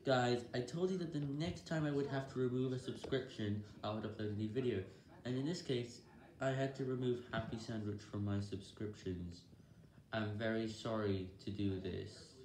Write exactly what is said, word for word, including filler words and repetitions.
Guys, I told you that the next time I would have to remove a subscription, I would upload a new video, and in this case, I had to remove Happy Sandwich from my subscriptions. I'm very sorry to do this.